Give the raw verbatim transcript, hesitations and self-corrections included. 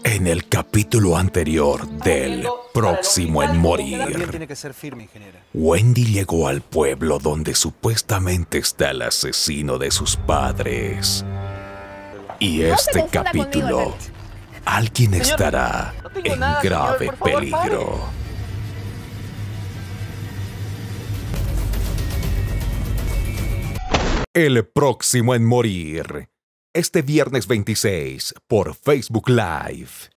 En el capítulo anterior del Próximo en Morir, Wendy llegó al pueblo donde supuestamente está el asesino de sus padres. Y este capítulo, alguien estará en grave peligro. El Próximo en Morir, este viernes veintiséis por Facebook Live.